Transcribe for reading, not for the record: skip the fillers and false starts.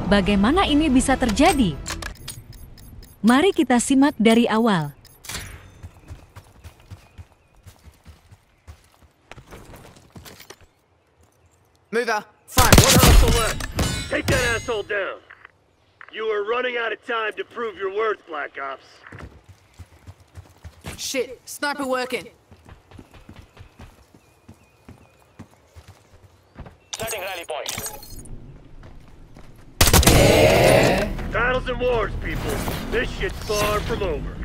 Bagaimana ini bisa terjadi? Mari kita simak dari awal. Mover, fire. One hostile left. Take that asshole down. You are running out of time to prove your worth, Black Ops. Shit, sniper working. Setting rally point. Battles and wars, people. This shit's far from over.